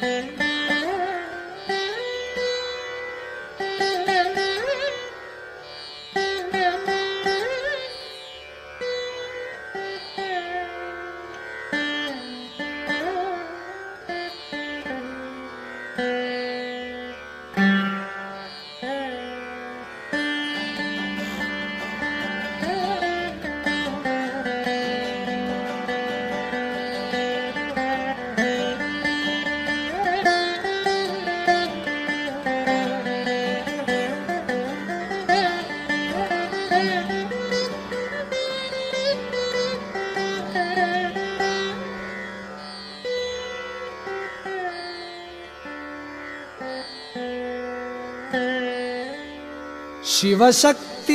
சிவசக்தி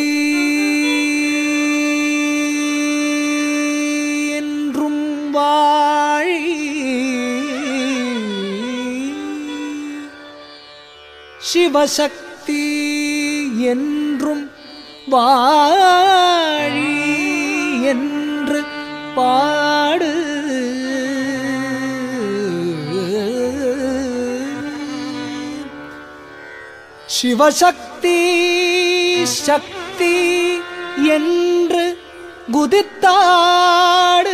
என்றும் வாழி, சிவசக்தி என்றும் வாழி என்று பாடு. சிவசக்தி சக்தி என்று குதித்தாடு.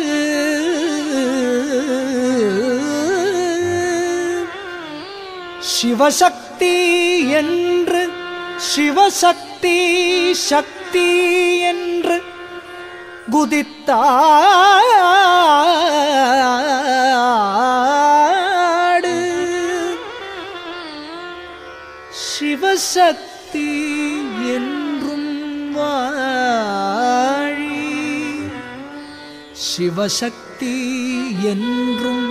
சிவசக்தி என்று சிவசக்தி சக்தி என்று குதித்தாடு. சிவசக்தி என்றும் வாழி, சிவசக்தி என்றும்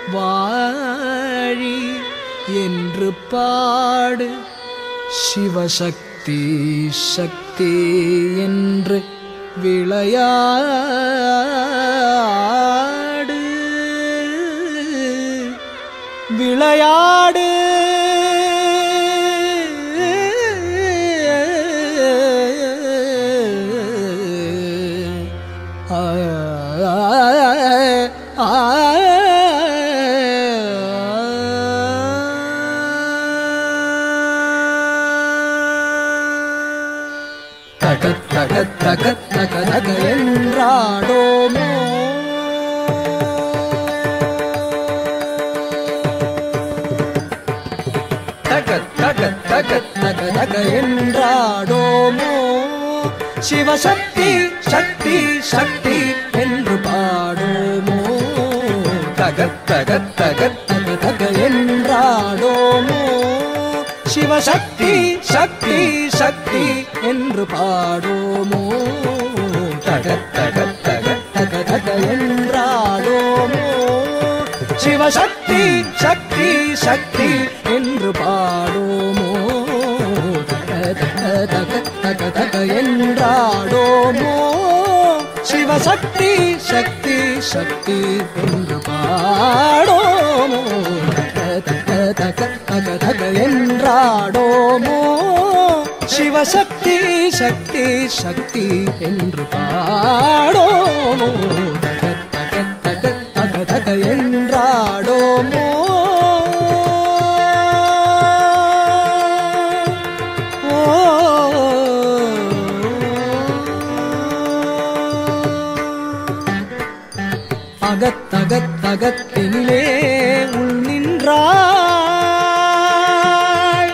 வாழி என்று பாடு. சிவசக்தி சக்தி என்று விளையாடு, விளையாடு. தகத் தகத் தகத் தக தக என்றாடோமோ, தகத் தகத் தகத் தக தக என்றாடோமோ. சிவசக்தி சக்தி சக்தி என்று பாடோமோ. தகத் தகத் தகத் தக தக என்றாடோமோ. சிவசக்தி சக்தி சக்தி என்று பாடோமோ. தகத் தகத் தகத் தக தக என்றாடோமோ. சிவசக்தி சக்தி சக்தி என்று பாடோமோ. தக தக தக தக என்றாடோமோ. சிவசக்தி சக்தி சக்தி என்று பாடோமோ. தக தக தக தக என்றாடோமோ. சிவசக்தி சக்தி சக்தி என்று பாடோமோ. தக தக தக தக தக என்றாடோமோ. அகத்தகத்தகத்தினிலே உள் நின்றாள்.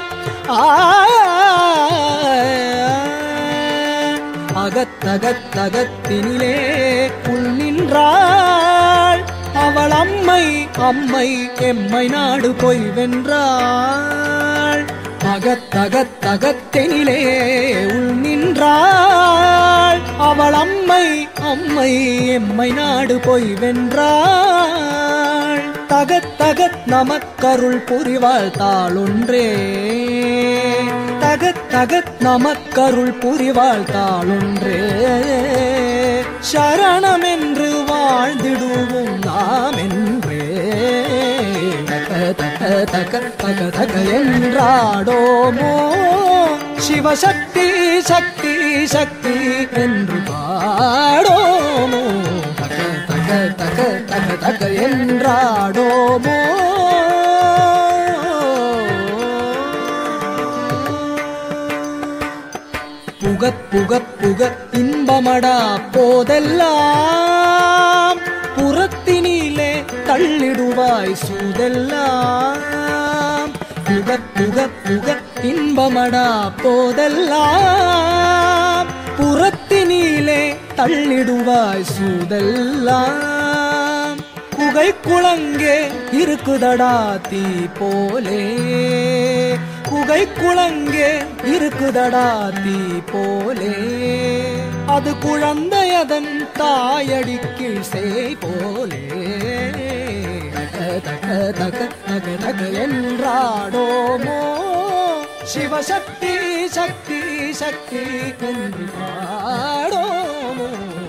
அகத்தகத்தகத்தினிலே உள் நின்றாள். அவள் அம்மை அம்மை எம்மை நாடு போய் வென்றாள். அகத்தகத்தகத்தினிலே உள் நின்றாள். அவள் அம்மை அம்மை எம்மை நாடு போய் வென்றாள். தகத் தகத் நமக்கருள் புரிவாள் தாளொன்றே. தகத் தகத் நமக்கருள் புரிவாள் தாளொன்றே. சரணம் என்று வாழ்ந்திடுவோம் நாம் என்றே. தக தக தக தக தக என்றாடோமோ. சிவசக்தி சக்தி சக்தி என்று பாடோமோ. தக தக தக தக தக என்றாடோமோ. புக இன்பமடா போதெல்லாம் புறத்தினிலே தள்ளிடுவாய் சூதெல்லாம் புக புக புக இன்பமடா போதெல்லாம் புறத்தினிலே தள்ளிடுவாய் சூதெல்லாம் குகை குளங்கே இருக்குதடா தீ போலே குகை குளங்கே இருக்குதடா தீ போலே அது குழந்தையதன் தாயடிக்கு செய் போலே தக தக தக தக என்றாடோமோ சிவசக்தி சக்தி சக்தி என்று பாடோமோ